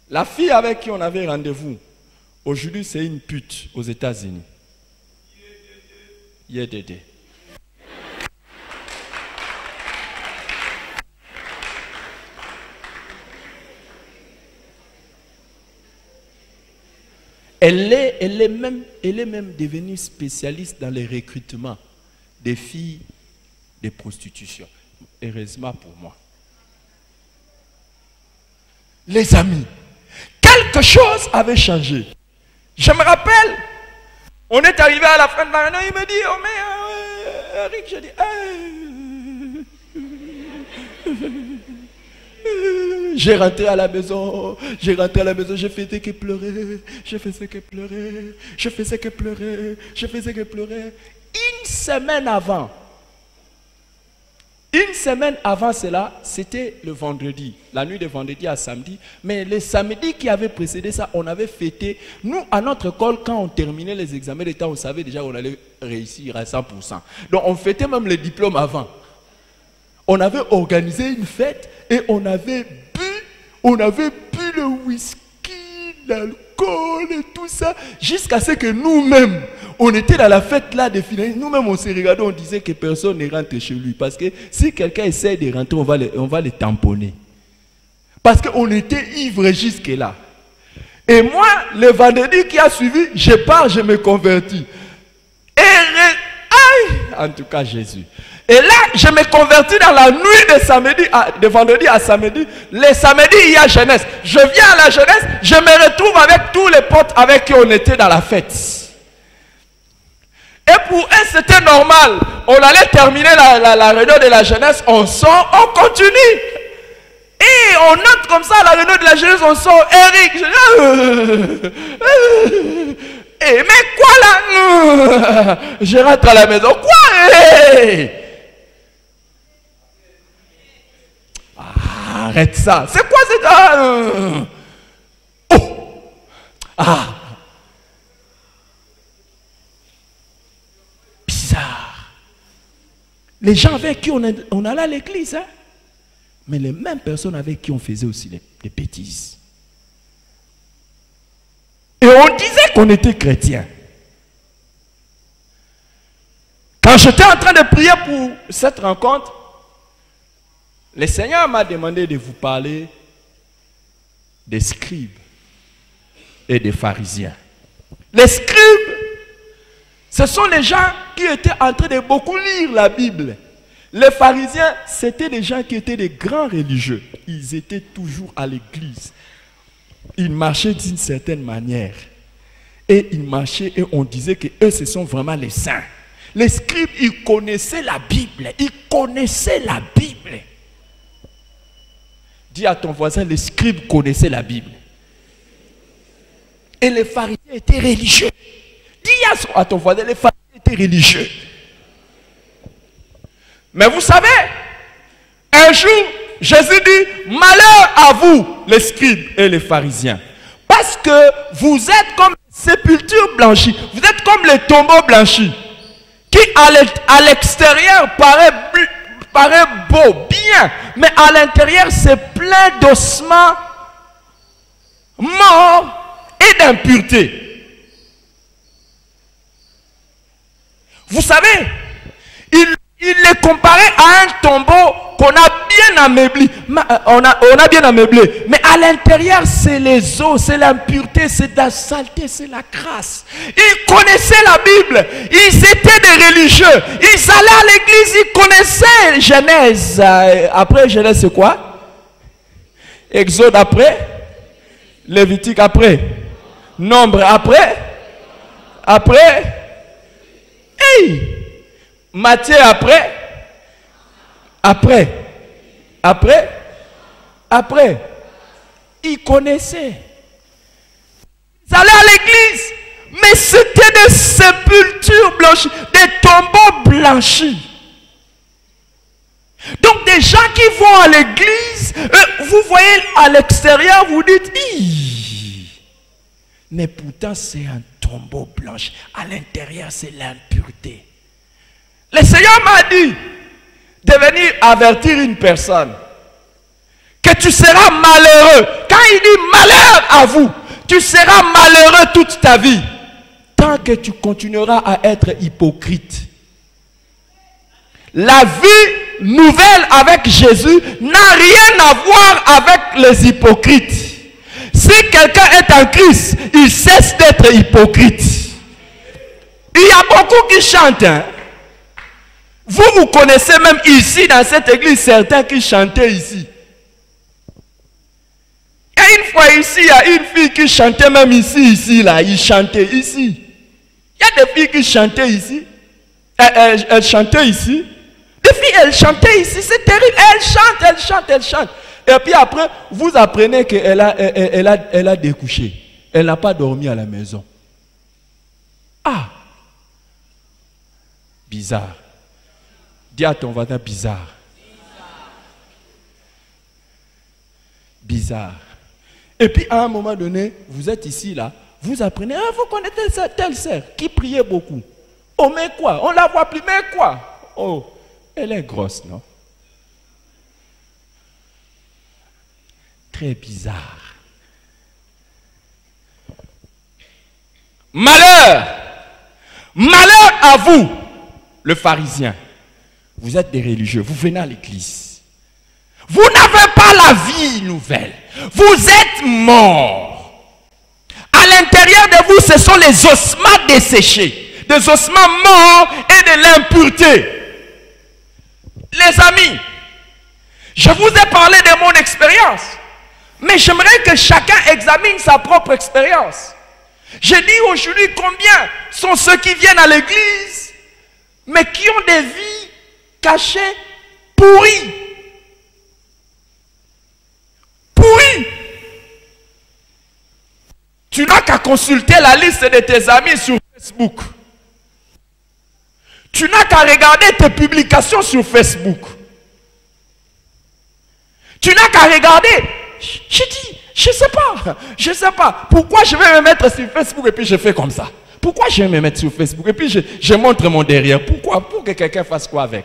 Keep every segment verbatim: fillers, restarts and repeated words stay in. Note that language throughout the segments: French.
La fille avec qui on avait rendez-vous, aujourd'hui c'est une pute aux États-Unis. Yédédé. Elle est, elle, est même, elle est même devenue spécialiste dans les recrutements des filles de prostitution. Heureusement pour moi. Les amis, quelque chose avait changé. Je me rappelle, on est arrivé à la fin de la réunion, il me dit, oh mais euh, Eric, je dis, euh, j'ai rentré à la maison, j'ai rentré à la maison, j'ai fait que pleurer, je faisais que pleurer, je faisais que pleurer, je faisais que pleurer. Une semaine avant, une semaine avant cela, c'était le vendredi, la nuit de vendredi à samedi, mais le samedi qui avait précédé ça, on avait fêté. Nous, à notre école, quand on terminait les examens d'État, on savait déjà qu'on allait réussir à cent pour cent. Donc on fêtait même les diplômes avant. On avait organisé une fête et on avait bu, on avait bu le whisky, l'alcool et tout ça, jusqu'à ce que nous-mêmes, on était dans la fête là de finir. Nous-mêmes, on s'est regardé, on disait que personne ne rentre chez lui. Parce que si quelqu'un essaie de rentrer, on va le, on va le tamponner. Parce qu'on était ivres jusque-là. Et moi, le vendredi qui a suivi, je pars, je me convertis. Et aïe, en tout cas, Jésus. Et là, je me convertis dans la nuit de, samedi à, de vendredi à samedi. Le samedi, il y a jeunesse. Je viens à la jeunesse, je me retrouve avec tous les potes avec qui on était dans la fête. Et pour eux, c'était normal. On allait terminer la, la, la réunion de la jeunesse, on sort, on continue. Et on note comme ça la réunion de la jeunesse, on sort. Eric, je dis, euh, euh, eh, mais quoi là? Je rentre à la maison. Quoi? Eh? Ah, arrête ça. C'est quoi c'est ah, euh, oh. Ah. Les gens avec qui on, a, on allait à l'église, hein? Mais les mêmes personnes avec qui on faisait aussi des, des bêtises. Et on disait qu'on était chrétien. Quand j'étais en train de prier pour cette rencontre, le Seigneur m'a demandé de vous parler des scribes et des pharisiens. Les scribes, ce sont les gens qui étaient en train de beaucoup lire la Bible. Les pharisiens, c'était des gens qui étaient des grands religieux. Ils étaient toujours à l'église. Ils marchaient d'une certaine manière. Et ils marchaient et on disait que eux, ce sont vraiment les saints. Les scribes, ils connaissaient la Bible. Ils connaissaient la Bible. Dis à ton voisin, les scribes connaissaient la Bible. Et les pharisiens étaient religieux. Dis à ton voisin, les pharisiens étaient religieux. Mais vous savez, un jour, Jésus dit, malheur à vous, les scribes et les pharisiens. Parce que vous êtes comme les sépultures blanchies. Vous êtes comme les tombeaux blanchis. Qui à l'extérieur paraît, paraît beau, bien. Mais à l'intérieur, c'est plein d'ossements morts et d'impuretés. Vous savez, il, il les comparait à un tombeau qu'on a bien ameubli. On a, on a bien ameubli. Mais à l'intérieur, c'est les os, c'est l'impureté, c'est la saleté, c'est la crasse. Ils connaissaient la Bible. Ils étaient des religieux. Ils allaient à l'église, ils connaissaient Genèse. Après, Genèse, c'est quoi? Exode après. Lévitique après. Nombre après. Après. Hey! Matthieu après, après, après, après, ils connaissaient. Ils allaient à l'église, mais c'était des sépultures blanchies, des tombeaux blanchis. Donc des gens qui vont à l'église, euh, vous voyez à l'extérieur, vous dites, Ih! Mais pourtant c'est un tombeau blanche. À l'intérieur, c'est l'impureté. Le Seigneur m'a dit de venir avertir une personne que tu seras malheureux. Quand il dit malheur à vous, tu seras malheureux toute ta vie. Tant que tu continueras à être hypocrite. La vie nouvelle avec Jésus n'a rien à voir avec les hypocrites. Si quelqu'un est en Christ, il cesse d'être hypocrite. Il y a beaucoup qui chantent. Hein? Vous, vous connaissez même ici, dans cette église, certains qui chantaient ici. Il y a une fois ici, il y a une fille qui chantait même ici, ici, là. Il chantait ici. Il y a des filles qui chantaient ici. Elles, elles, elles chantaient ici. Des filles, elles chantaient ici. C'est terrible. Elles chantent, elles chantent, elles chantent. Et puis après, vous apprenez qu'elle a, elle, elle a, elle a découché. Elle n'a pas dormi à la maison. Ah! Bizarre. Dis à ton voisin bizarre. Bizarre. Et puis à un moment donné, vous êtes ici là, vous apprenez, ah, vous connaissez cette telle sœur qui priait beaucoup. Oh mais quoi? On la voit plus, mais quoi? Oh, elle est grosse, non? Très bizarre. Malheur! Malheur à vous, le pharisien. Vous êtes des religieux, vous venez à l'église. Vous n'avez pas la vie nouvelle. Vous êtes morts. À l'intérieur de vous, ce sont les ossements desséchés. Des ossements morts et de l'impureté. Les amis, je vous ai parlé de mon expérience. Mais j'aimerais que chacun examine sa propre expérience. Je dis aujourd'hui combien sont ceux qui viennent à l'église, mais qui ont des vies cachées, pourries. Pourries. Tu n'as qu'à consulter la liste de tes amis sur Facebook. Tu n'as qu'à regarder tes publications sur Facebook. Tu n'as qu'à regarder. Je dis, je ne sais pas, je ne sais pas. Pourquoi je vais me mettre sur Facebook et puis je fais comme ça? Pourquoi je vais me mettre sur Facebook et puis je, je montre mon derrière? Pourquoi? Pour que quelqu'un fasse quoi avec?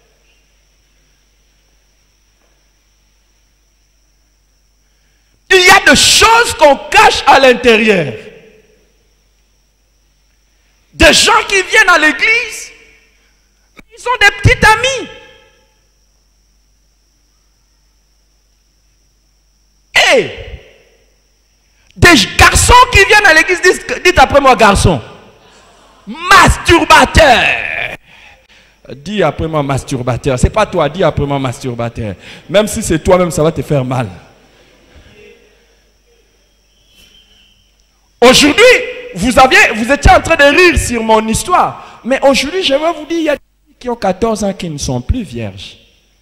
Il y a des choses qu'on cache à l'intérieur. Des gens qui viennent à l'église, ils sont des petits amis. Et des garçons qui viennent à l'église disent, dites après moi garçon, masturbateur. Dis après moi masturbateur. C'est pas toi, dis après moi masturbateur. Même si c'est toi-même, ça va te faire mal. Aujourd'hui, vous, aviez, vous étiez en train de rire sur mon histoire. Mais aujourd'hui, je vais vous dire, il y a des filles qui ont quatorze ans qui ne sont plus vierges.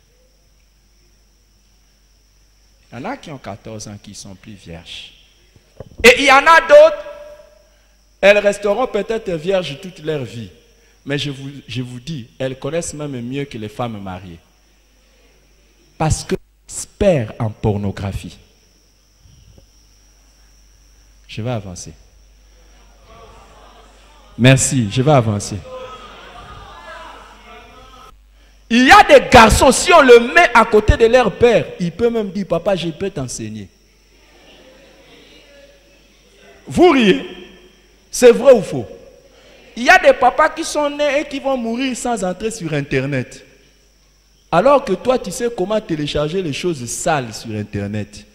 Il y en a qui ont quatorze ans qui ne sont plus vierges. Et il y en a d'autres, elles resteront peut-être vierges toute leur vie. Mais je vous, je vous dis, elles connaissent même mieux que les femmes mariées. Parce que experts en pornographie. Je vais avancer. Merci, je vais avancer. Il y a des garçons, si on le met à côté de leur père, il peut même dire, papa, je peux t'enseigner. Vous riez? C'est vrai ou faux? Il y a des papas qui sont nés et qui vont mourir sans entrer sur Internet. Alors que toi, tu sais comment télécharger les choses sales sur Internet.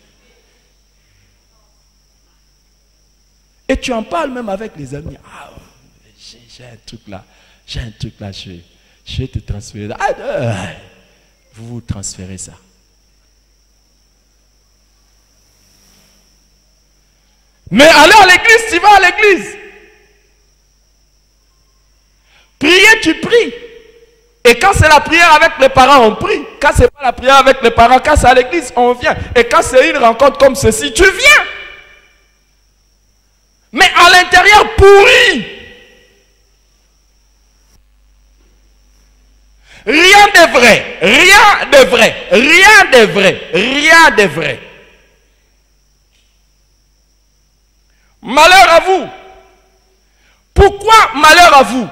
Et tu en parles même avec les amis. Ah, j'ai un truc là. J'ai un truc là. Je, je vais te transférer. Ah, euh, vous vous transférez ça. Mais aller à l'église, tu vas à l'église. Prier, tu pries. Et quand c'est la prière avec les parents, on prie. Quand c'est pas la prière avec les parents, quand c'est à l'église, on vient. Et quand c'est une rencontre comme ceci, tu viens. Mais à l'intérieur, pourri. Rien de vrai. Rien de vrai. Rien de vrai. Rien de vrai. Malheur à vous. Pourquoi malheur à vous?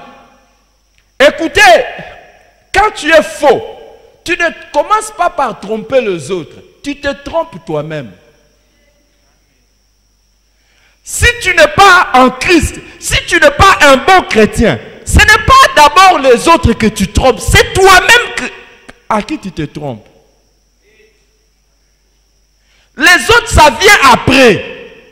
Écoutez, quand tu es faux, tu ne commences pas par tromper les autres. Tu tu te trompes toi-même. Si tu n'es pas en Christ, si tu n'es pas un bon chrétien, ce n'est pas d'abord les autres que tu trompes, c'est toi-même que, à qui tu te trompes. Les autres, ça vient après.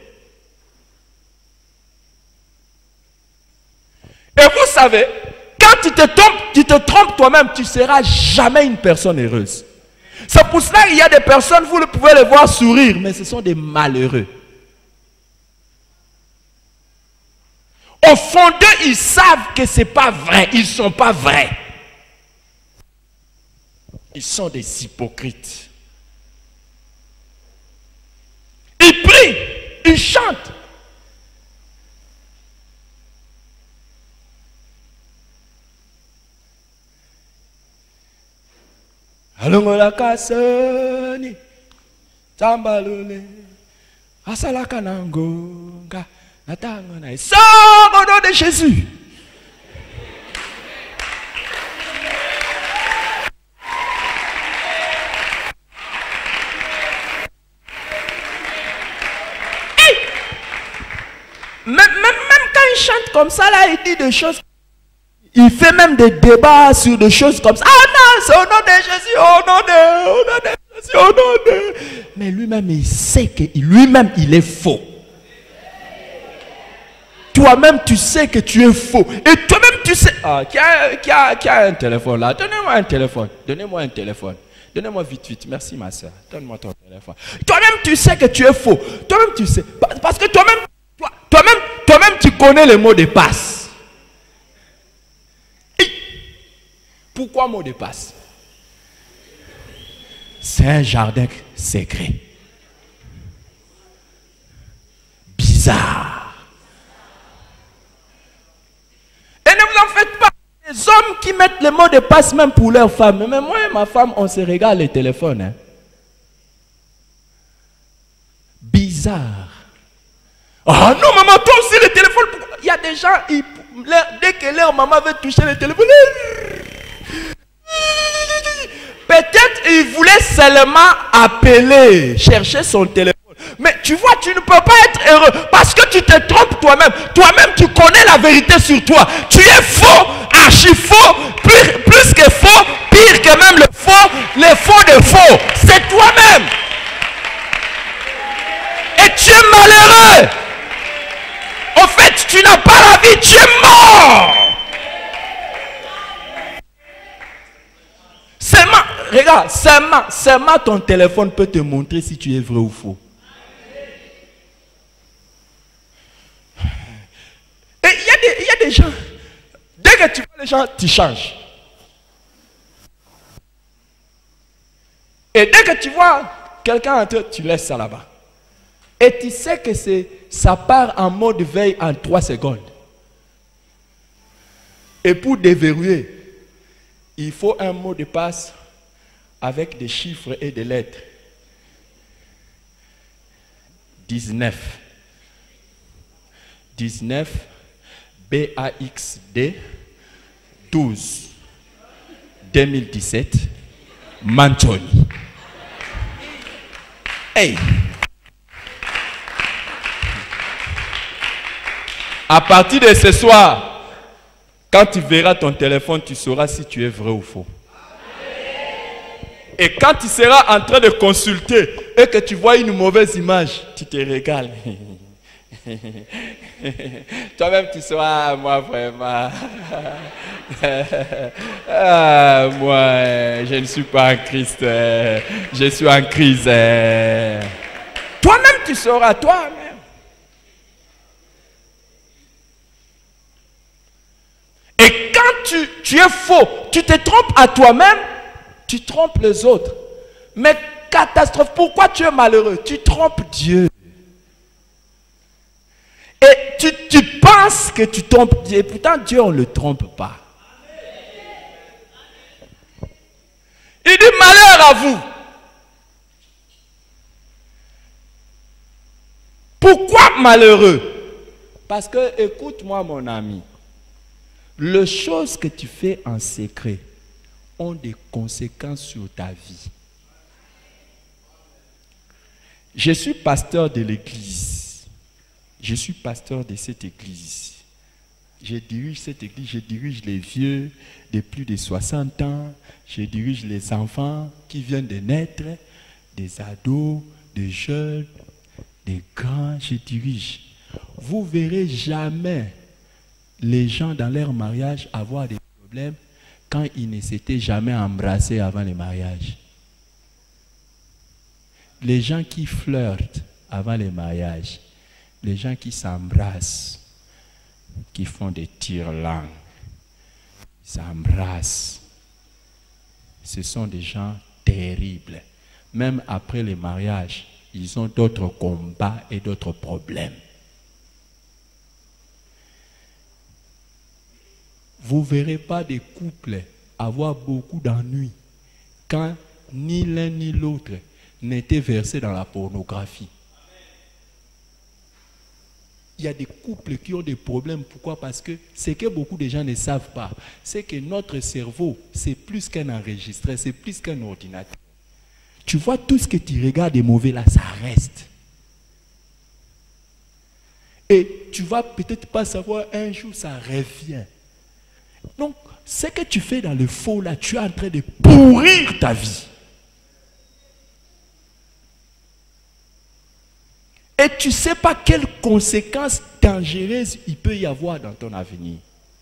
Et vous savez, quand tu te trompes, tu te trompes toi-même, tu ne seras jamais une personne heureuse. C'est pour cela qu'il y a des personnes, vous pouvez les voir sourire, mais ce sont des malheureux. Au fond d'eux, ils savent que ce n'est pas vrai. Ils ne sont pas vrais. Ils sont des hypocrites. Ils prient, ils chantent. Alongola kasoni, tambalole, asalaka nangonga. Sors au nom de Jésus. Hey! Même, même, même quand il chante comme ça, là, il dit des choses. Il fait même des débats sur des choses comme ça. Ah non, c'est au nom de Jésus, au nom de, au nom de Jésus, au nom de. Mais lui-même, il sait que lui-même, il est faux. Toi-même, tu sais que tu es faux. Et toi-même, tu sais... Ah, qui a, qui a, qui a un téléphone là? Donnez-moi un téléphone. Donnez-moi un téléphone. Donnez-moi vite, vite. Merci, ma soeur. Donne-moi ton téléphone. Toi-même, tu sais que tu es faux. Toi-même, tu sais. Parce que toi-même, toi, toi-même, toi-même, tu connais les mots de passe. Et pourquoi mot de passe? C'est un jardin secret. Bizarre. Et ne vous en faites pas. Les hommes qui mettent les mots de passe même pour leurs femmes. Mais moi et ma femme, on se regarde les téléphones. Hein. Bizarre. Oh non, maman, toi aussi le téléphone. Il y a des gens, ils, dès que leur maman veut toucher le téléphone, peut-être ils voulaient seulement appeler, chercher son téléphone. Mais tu vois, tu ne peux pas être heureux parce que tu te trompes toi-même. Toi-même, tu connais la vérité sur toi. Tu es faux, archi faux, plus, plus que faux, pire que même le faux, les faux de faux. C'est toi-même. Et tu es malheureux. En fait, tu n'as pas la vie, tu es mort. Seulement, regarde, seulement, seulement ton téléphone peut te montrer si tu es vrai ou faux. Et il y, y a des gens, dès que tu vois les gens, tu changes. Et dès que tu vois quelqu'un entrer, tu laisses ça là-bas. Et tu sais que ça part en mode veille en trois secondes. Et pour déverrouiller, il faut un mot de passe avec des chiffres et des lettres. dix-neuf. dix-neuf. B A X D douze deux mille dix-sept Manchoni. Hey! À partir de ce soir, quand tu verras ton téléphone, tu sauras si tu es vrai ou faux. Et quand tu seras en train de consulter et que tu vois une mauvaise image, tu te régales. Toi-même tu sauras, ah, moi vraiment, ah, moi je ne suis pas en Christ, je suis en crise. Toi-même tu sauras, toi-même. Et quand tu, tu es faux, tu te trompes à toi-même, tu trompes les autres. Mais catastrophe, pourquoi tu es malheureux? Tu trompes Dieu. Et tu, tu penses que tu trompes Dieu, et pourtant Dieu on ne le trompe pas. Il dit malheur à vous. Pourquoi malheureux? Parce que, écoute-moi mon ami, les choses que tu fais en secret ont des conséquences sur ta vie. Je suis pasteur de l'église. Je suis pasteur de cette église. Je dirige cette église, je dirige les vieux de plus de soixante ans, je dirige les enfants qui viennent de naître, des ados, des jeunes, des grands, je dirige. Vous ne verrez jamais les gens dans leur mariage avoir des problèmes quand ils ne s'étaient jamais embrassés avant le mariage. Les gens qui flirtent avant le mariage, les gens qui s'embrassent, qui font des tire-langues, s'embrassent, ce sont des gens terribles. Même après le mariage, ils ont d'autres combats et d'autres problèmes. Vous ne verrez pas des couples avoir beaucoup d'ennuis quand ni l'un ni l'autre n'était versé dans la pornographie. Il y a des couples qui ont des problèmes. Pourquoi? Parce que ce que beaucoup de gens ne savent pas, c'est que notre cerveau, c'est plus qu'un enregistreur, c'est plus qu'un ordinateur. Tu vois, tout ce que tu regardes de mauvais là, ça reste. Et tu vas peut-être pas savoir, un jour, ça revient. Donc, ce que tu fais dans le faux là, tu es en train de pourrir ta vie. Et tu ne sais pas quelles conséquences dangereuses il peut y avoir dans ton avenir.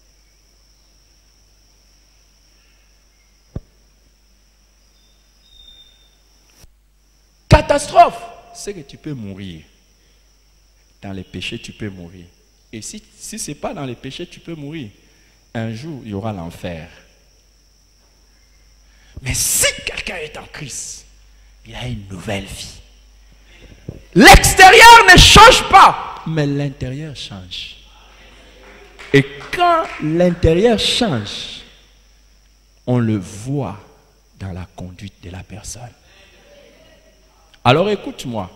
Catastrophe, c'est que tu peux mourir. Dans les péchés, tu peux mourir. Et si, si ce n'est pas dans les péchés, tu peux mourir. Un jour, il y aura l'enfer. Mais si quelqu'un est en Christ, il a une nouvelle vie. L'extérieur ne change pas, mais l'intérieur change. Et quand l'intérieur change, on le voit dans la conduite de la personne. Alors écoute-moi.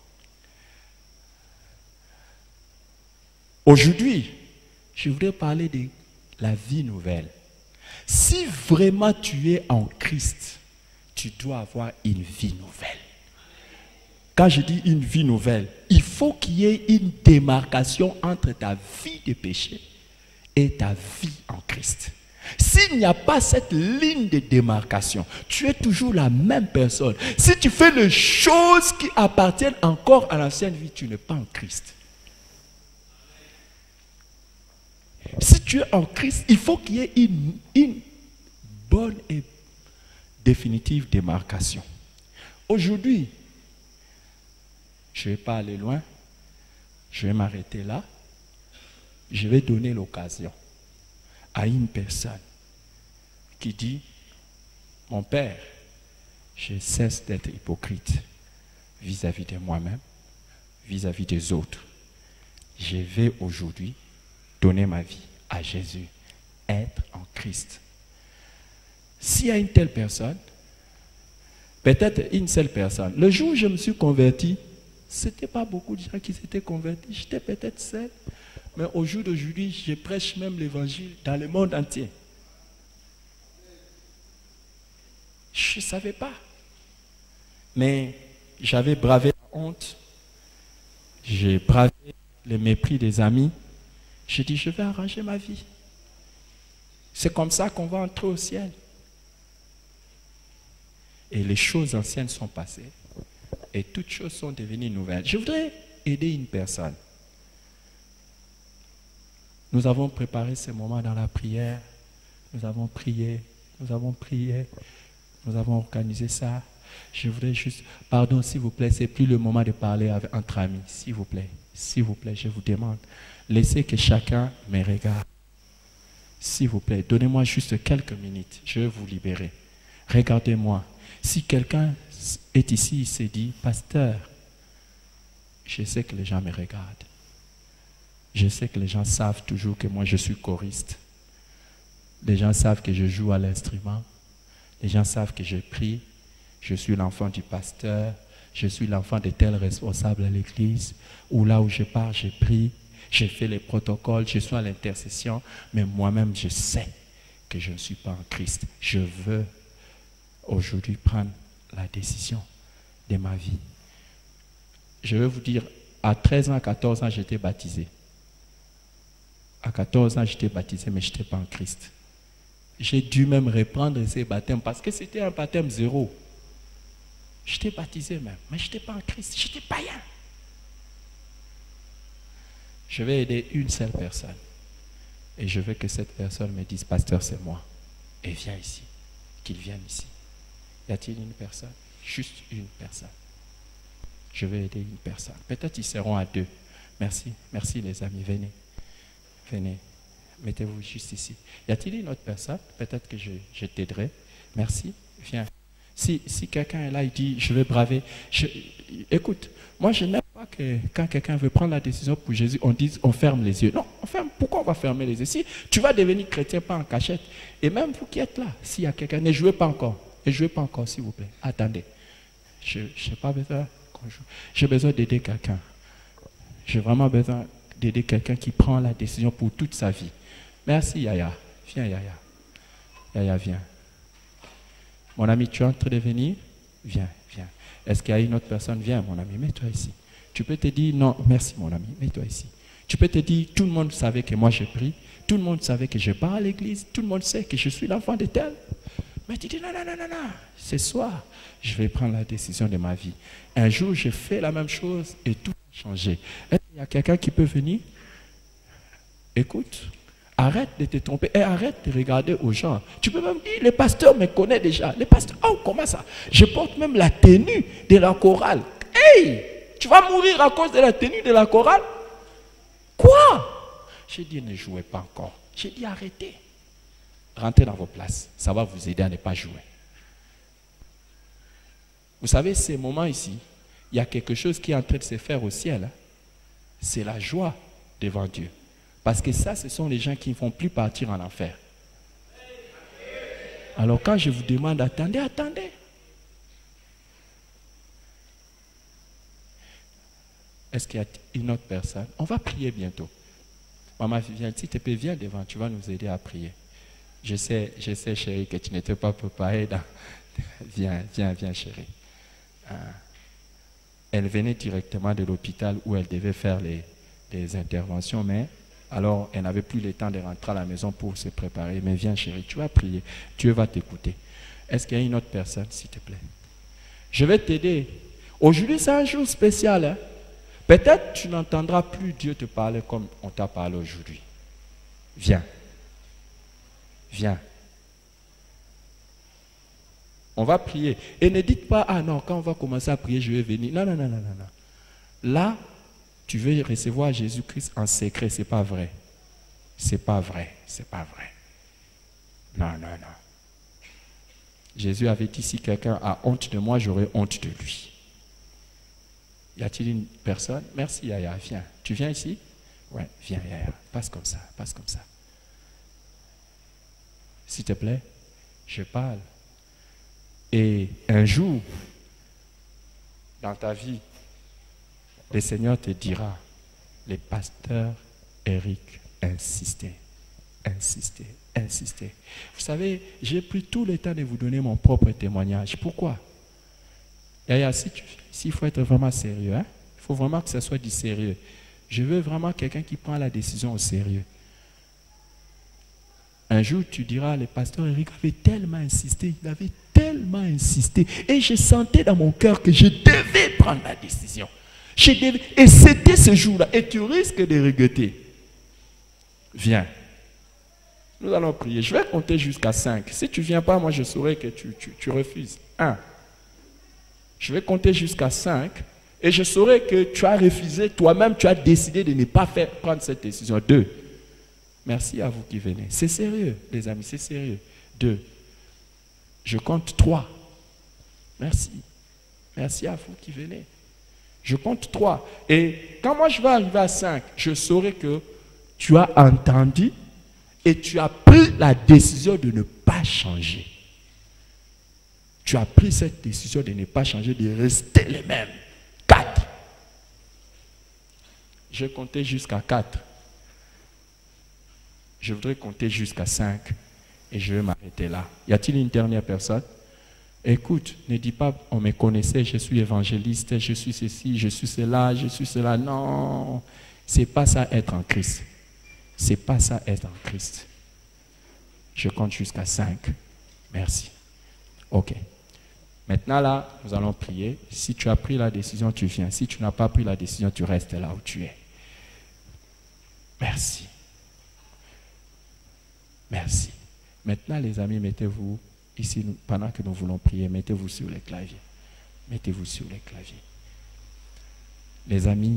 Aujourd'hui, je voudrais parler de la vie nouvelle. Si vraiment tu es en Christ, tu dois avoir une vie nouvelle. Quand je dis une vie nouvelle, il faut qu'il y ait une démarcation entre ta vie de péché et ta vie en Christ. S'il n'y a pas cette ligne de démarcation, tu es toujours la même personne. Si tu fais les choses qui appartiennent encore à l'ancienne vie, tu n'es pas en Christ. Si tu es en Christ, il faut qu'il y ait une, une bonne et définitive démarcation. Aujourd'hui, je ne vais pas aller loin, je vais m'arrêter là. Je vais donner l'occasion à une personne qui dit, mon père, je cesse d'être hypocrite vis-à-vis de moi-même, vis-à-vis des autres. Je vais aujourd'hui donner ma vie à Jésus, être en Christ. S'il y a une telle personne, peut-être une seule personne, le jour où je me suis converti, ce n'était pas beaucoup de gens qui s'étaient convertis, j'étais peut-être seul, mais au jour d'aujourd'hui, je prêche même l'évangile dans le monde entier. Je ne savais pas, mais j'avais bravé la honte, j'ai bravé le mépris des amis. J'ai dit, je vais arranger ma vie. C'est comme ça qu'on va entrer au ciel. Et les choses anciennes sont passées. Et toutes choses sont devenues nouvelles. Je voudrais aider une personne. Nous avons préparé ce moment dans la prière. Nous avons prié. Nous avons prié. Nous avons organisé ça. Je voudrais juste... Pardon, s'il vous plaît, ce n'est plus le moment de parler avec, entre amis. S'il vous plaît. S'il vous plaît, je vous demande. Laissez que chacun me regarde. S'il vous plaît, donnez-moi juste quelques minutes. Je vais vous libérer. Regardez-moi. Si quelqu'un est ici, il se dit, pasteur, je sais que les gens me regardent. Je sais que les gens savent toujours que moi je suis choriste. Les gens savent que je joue à l'instrument. Les gens savent que je prie. Je suis l'enfant du pasteur. Je suis l'enfant de tel responsable à l'église. Ou là où je pars, je prie. Je fais les protocoles. Je suis à l'intercession. Mais moi-même, je sais que je ne suis pas en Christ. Je veux aujourd'hui prendre la décision de ma vie. je vais vous dire, à treize ans, à quatorze ans, j'étais baptisé. À quatorze ans, j'étais baptisé, mais je n'étais pas en Christ. J'ai dû même reprendre ces baptêmes parce que c'était un baptême zéro. J'étais baptisé même, mais je n'étais pas en Christ, j'étais païen. Je vais aider une seule personne. Et je veux que cette personne me dise, pasteur, c'est moi. Et viens ici. Qu'il vienne ici. Y a-t-il une personne? Juste une personne. Je vais aider une personne. Peut-être ils seront à deux. Merci, merci les amis, venez. Venez, mettez-vous juste ici. Y a-t-il une autre personne? Peut-être que je, je t'aiderai. Merci, viens. Si, si quelqu'un est là, il dit, je vais braver. Je, écoute, moi je n'aime pas que quand quelqu'un veut prendre la décision pour Jésus, on dise, on ferme les yeux. Non, on ferme. Pourquoi on va fermer les yeux? Si tu vas devenir chrétien, pas en cachette. Et même vous qui êtes là, s'il y a quelqu'un, ne jouez pas encore. Ne jouez pas encore, s'il vous plaît. Attendez. Je n'ai pas besoin qu'on joue. J'ai besoin d'aider quelqu'un. J'ai vraiment besoin d'aider quelqu'un qui prend la décision pour toute sa vie. Merci Yaya. Viens Yaya. Yaya, viens. Mon ami, tu es en train de venir? Viens, viens. Est-ce qu'il y a une autre personne? Viens mon ami, mets-toi ici. Tu peux te dire, non, merci mon ami, mets-toi ici. Tu peux te dire, tout le monde savait que moi je prie, tout le monde savait que je pars à l'église, tout le monde sait que je suis l'enfant de tel. Mais tu dis, non, non, non, non, non, ce soir, je vais prendre la décision de ma vie. Un jour, j'ai fait la même chose et tout a changé. Est-ce qu'il y a quelqu'un qui peut venir? Écoute, arrête de te tromper et arrête de regarder aux gens. Tu peux même dire, les pasteurs me connaissent déjà. Les pasteurs, oh, comment ça? Je porte même la tenue de la chorale. Hey, tu vas mourir à cause de la tenue de la chorale? Quoi? J'ai dit, ne jouez pas encore. J'ai dit, arrêtez. Rentrez dans vos places. Ça va vous aider à ne pas jouer. Vous savez, ces moments ici, il y a quelque chose qui est en train de se faire au ciel. Hein? C'est la joie devant Dieu. Parce que ça, ce sont les gens qui ne vont plus partir en enfer. Alors quand je vous demande, attendez, attendez. Est-ce qu'il y a une autre personne? On va prier bientôt. Maman Viviane, s'il te plaît, viens devant, tu vas nous aider à prier. Je sais, je sais, chérie, que tu n'étais pas préparée. Dans... Viens, viens, viens, chérie. Ah. Elle venait directement de l'hôpital où elle devait faire les, les interventions, mais alors elle n'avait plus le temps de rentrer à la maison pour se préparer. Mais viens, chérie, tu vas prier. Dieu va t'écouter. Est-ce qu'il y a une autre personne, s'il te plaît? Je vais t'aider. Aujourd'hui, c'est un jour spécial. Hein? Peut-être tu n'entendras plus Dieu te parler comme on t'a parlé aujourd'hui. Viens. Viens. On va prier. Et ne dites pas, ah non, quand on va commencer à prier, je vais venir. Non, non, non, non, non. Là, tu veux recevoir Jésus-Christ en secret. Ce n'est pas vrai. Ce n'est pas vrai. Ce n'est pas vrai. Non, non, non. Jésus avait dit, si quelqu'un a honte de moi, j'aurai honte de lui. Y a-t-il une personne? Merci Yaya, viens. Tu viens ici? Ouais, viens Yaya. Passe comme ça, passe comme ça. S'il te plaît, je parle. Et un jour, dans ta vie, le Seigneur te dira, le pasteur Eric insistait, insistait, insistait. Vous savez, j'ai pris tout le temps de vous donner mon propre témoignage. Pourquoi? Yaya, si tu, s'il faut être vraiment sérieux, hein, il faut vraiment que ce soit du sérieux. Je veux vraiment quelqu'un qui prend la décision au sérieux. Un jour, tu diras, le pasteur Eric avait tellement insisté, il avait tellement insisté. Et je sentais dans mon cœur que je devais prendre la décision. Je devais, et c'était ce jour-là. Et tu risques de regretter. Viens. Nous allons prier. Je vais compter jusqu'à cinq. Si tu ne viens pas, moi je saurai que tu, tu, tu refuses. un. Je vais compter jusqu'à cinq. Et je saurai que tu as refusé, toi-même tu as décidé de ne pas faire, prendre cette décision. deux. Merci à vous qui venez. C'est sérieux, les amis, c'est sérieux. Deux. Je compte trois. Merci. Merci à vous qui venez. Je compte trois. Et quand moi je vais arriver à cinq, je saurai que tu as entendu et tu as pris la décision de ne pas changer. Tu as pris cette décision de ne pas changer, de rester les mêmes. quatre. Je vais compter jusqu'à quatre. Je voudrais compter jusqu'à cinq et je vais m'arrêter là. Y a-t-il une dernière personne? Écoute, ne dis pas, on me connaissait, je suis évangéliste, je suis ceci, je suis cela, je suis cela. Non, c'est pas ça être en Christ. C'est pas ça être en Christ. Je compte jusqu'à cinq. Merci. Ok. Maintenant là, nous allons prier. Si tu as pris la décision, tu viens. Si tu n'as pas pris la décision, tu restes là où tu es. Merci. Merci. Maintenant les amis, mettez-vous ici, pendant que nous voulons prier, mettez-vous sur les claviers. Mettez-vous sur les claviers. Les amis,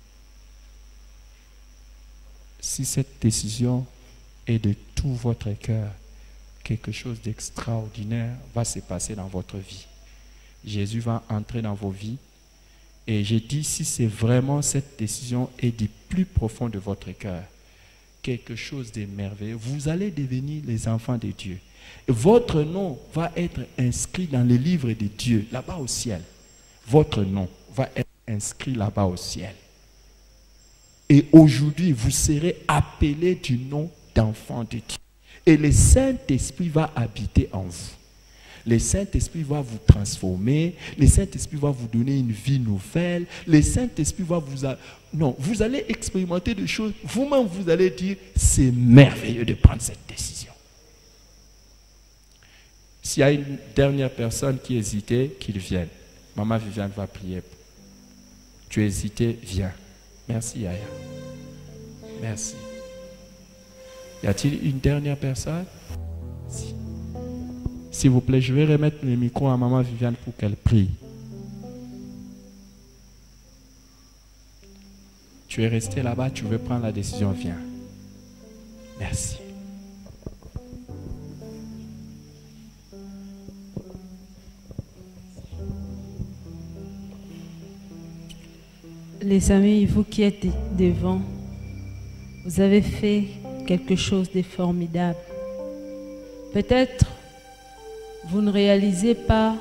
si cette décision est de tout votre cœur, quelque chose d'extraordinaire va se passer dans votre vie. Jésus va entrer dans vos vies. Et j'ai dit, si c'est vraiment cette décision est du plus profond de votre cœur, quelque chose de merveilleux, vous allez devenir les enfants de Dieu. Et votre nom va être inscrit dans le livre de Dieu, là-bas au ciel. Votre nom va être inscrit là-bas au ciel. Et aujourd'hui, vous serez appelés du nom d'enfant de Dieu. Et le Saint-Esprit va habiter en vous. Le Saint-Esprit va vous transformer. Le Saint-Esprit va vous donner une vie nouvelle. Le Saint-Esprit va vous... A... Non, vous allez expérimenter des choses. Vous-même, vous allez dire, c'est merveilleux de prendre cette décision. S'il y a une dernière personne qui hésitait, qu'il vienne. Maman Viviane va prier. Tu hésitais, viens. Merci, Yaya. Merci. Y a-t-il une dernière personne? Si. S'il vous plaît, je vais remettre le micro à Maman Viviane pour qu'elle prie. Tu es resté là-bas, tu veux prendre la décision, viens. Merci. Les amis, vous qui êtes devant, vous avez fait quelque chose de formidable. Peut-être vous ne réalisez pas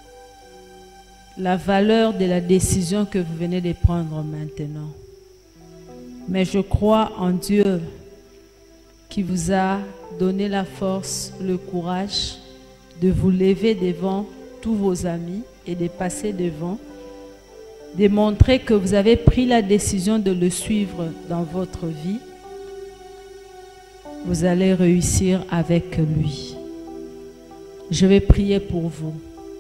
la valeur de la décision que vous venez de prendre maintenant. Mais je crois en Dieu qui vous a donné la force, le courage de vous lever devant tous vos amis et de passer devant, de montrer que vous avez pris la décision de le suivre dans votre vie. Vous allez réussir avec lui. Je vais prier pour vous.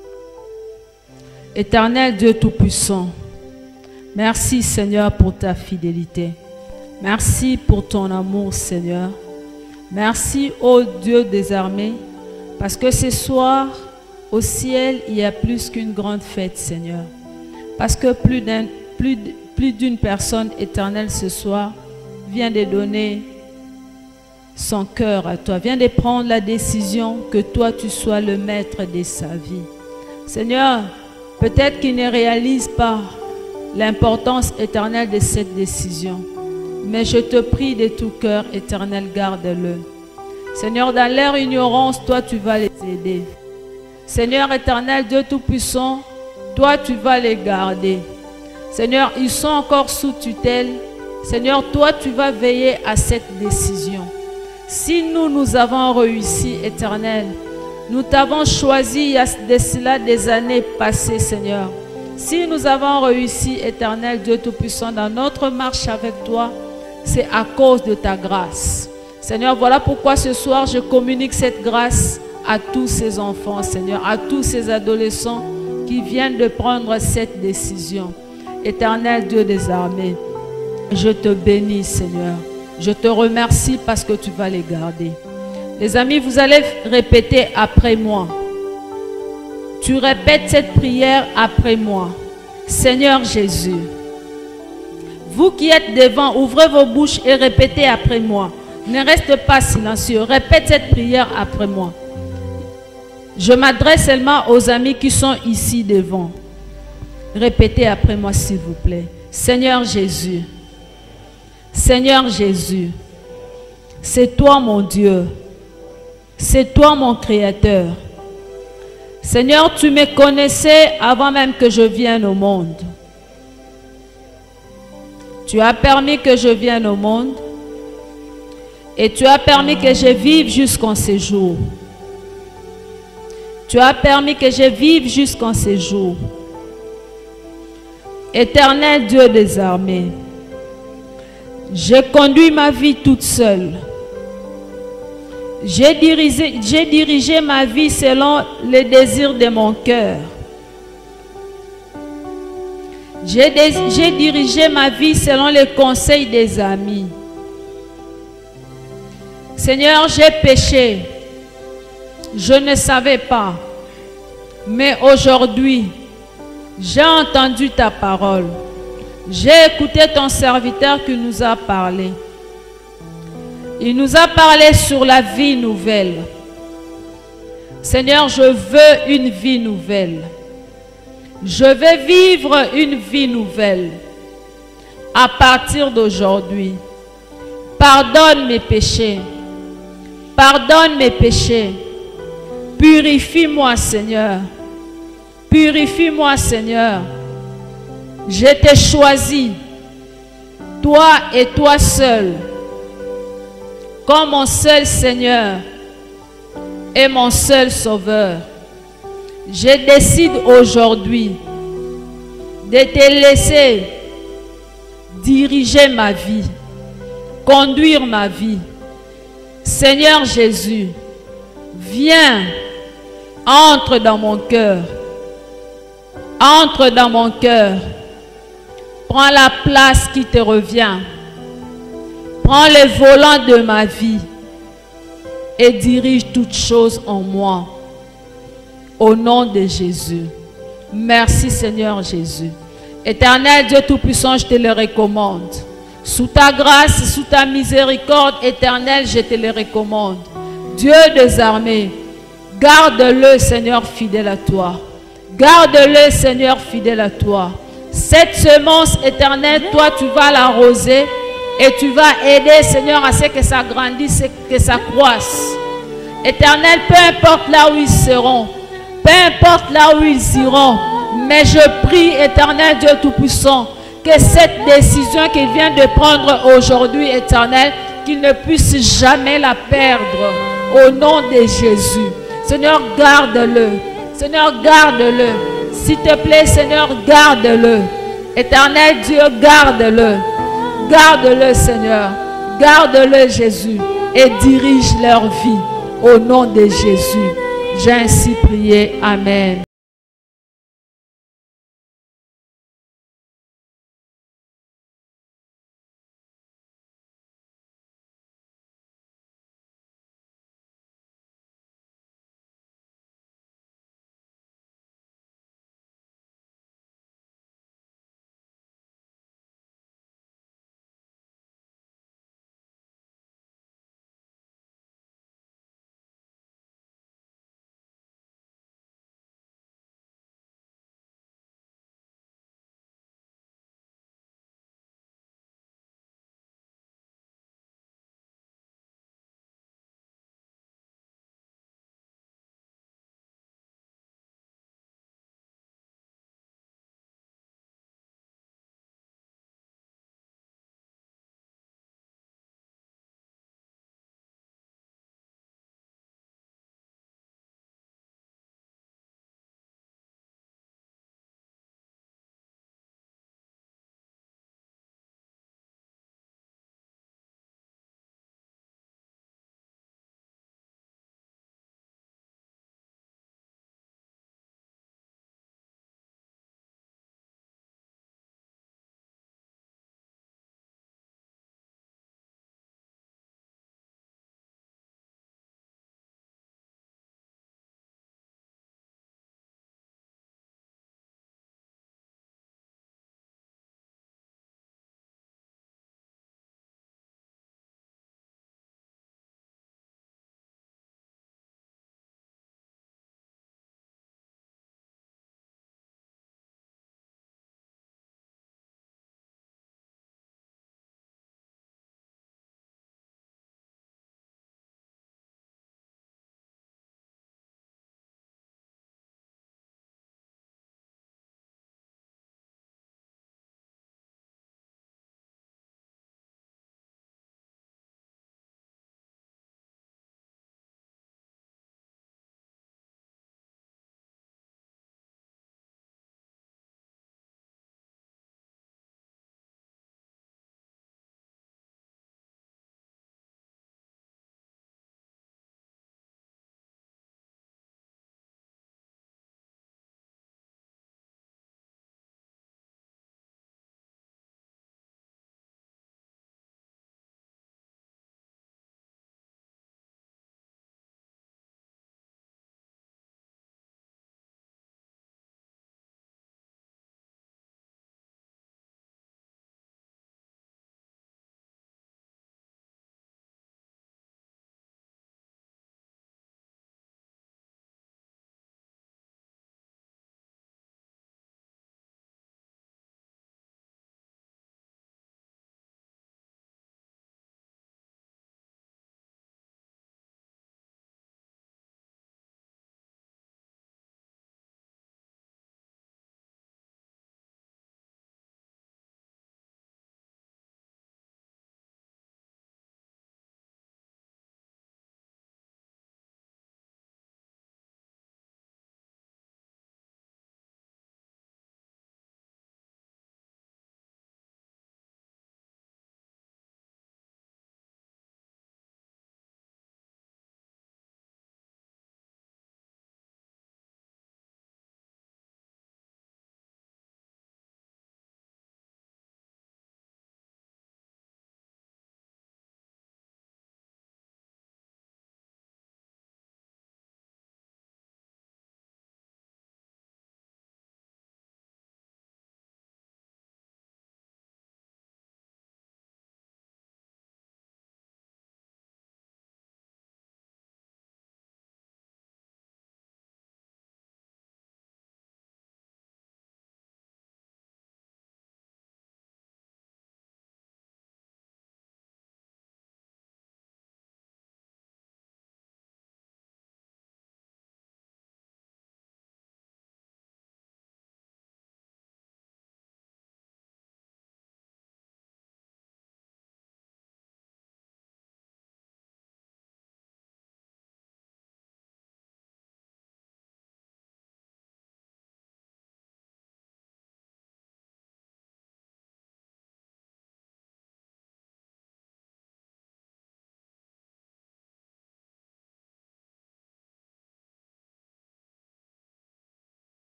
Éternel Dieu Tout-Puissant, merci Seigneur pour ta fidélité. Merci pour ton amour Seigneur. Merci ô Dieu des armées, parce que ce soir au ciel il y a plus qu'une grande fête Seigneur. Parce que plus d'un, plus, plus d'une personne éternelle ce soir vient de donner son cœur à toi, vient de prendre la décision que toi tu sois le maître de sa vie. Seigneur, peut-être qu'il ne réalise pas l'importance éternelle de cette décision, mais je te prie de tout cœur, éternel, garde-le. Seigneur, dans leur ignorance, toi tu vas les aider. Seigneur éternel, Dieu Tout-Puissant, toi tu vas les garder. Seigneur, ils sont encore sous tutelle. Seigneur, toi tu vas veiller à cette décision. Si nous, nous avons réussi, éternel, nous t'avons choisi il y a de cela des années passées, Seigneur. Si nous avons réussi, éternel Dieu Tout-Puissant, dans notre marche avec toi, c'est à cause de ta grâce. Seigneur, voilà pourquoi ce soir, je communique cette grâce à tous ces enfants, Seigneur, à tous ces adolescents qui viennent de prendre cette décision. Éternel Dieu des armées, je te bénis, Seigneur. Je te remercie parce que tu vas les garder. Les amis, vous allez répéter après moi. Tu répètes cette prière après moi. Seigneur Jésus, vous qui êtes devant, ouvrez vos bouches et répétez après moi. Ne reste pas silencieux. Répète cette prière après moi. Je m'adresse seulement aux amis qui sont ici devant. Répétez après moi s'il vous plaît. Seigneur Jésus, Seigneur Jésus, c'est toi mon Dieu, c'est toi mon Créateur. Seigneur, tu me connaissais avant même que je vienne au monde. Tu as permis que je vienne au monde et tu as permis que je vive jusqu'en ce jour. Tu as permis que je vive jusqu'en ces jours. Éternel Dieu des armées, j'ai conduit ma vie toute seule. J'ai dirigé, j'ai dirigé ma vie selon les désirs de mon cœur. J'ai j'ai dirigé ma vie selon les conseils des amis. Seigneur, j'ai péché. Je ne savais pas. Mais aujourd'hui, j'ai entendu ta parole. J'ai écouté ton serviteur qui nous a parlé. Il nous a parlé sur la vie nouvelle. Seigneur, je veux une vie nouvelle. Je vais vivre une vie nouvelle à partir d'aujourd'hui. Pardonne mes péchés. Pardonne mes péchés. Purifie-moi, Seigneur. Purifie-moi, Seigneur. Je t'ai choisi, toi et toi seul, comme mon seul Seigneur et mon seul Sauveur. Je décide aujourd'hui de te laisser diriger ma vie, conduire ma vie. Seigneur Jésus, viens, entre dans mon cœur. Entre dans mon cœur. Prends la place qui te revient. Prends le volant de ma vie et dirige toutes choses en moi. Au nom de Jésus. Merci Seigneur Jésus. Éternel Dieu Tout-Puissant, je te le recommande. Sous ta grâce, sous ta miséricorde éternelle, je te le recommande. Dieu des armées, garde-le Seigneur fidèle à toi. Garde-le Seigneur fidèle à toi. Cette semence éternelle, toi tu vas l'arroser et tu vas aider Seigneur à ce que ça grandisse et que ça croisse. Éternel, peu importe là où ils seront, peu importe là où ils iront, mais je prie Éternel Dieu Tout-Puissant que cette décision qu'il vient de prendre aujourd'hui, Éternel, qu'il ne puisse jamais la perdre au nom de Jésus. Seigneur, garde-le. Seigneur, garde-le. S'il te plaît, Seigneur, garde-le. Éternel Dieu, garde-le. Garde-le, Seigneur. Garde-le, Jésus. Et dirige leur vie. Au nom de Jésus. J'ai ainsi prié. Amen.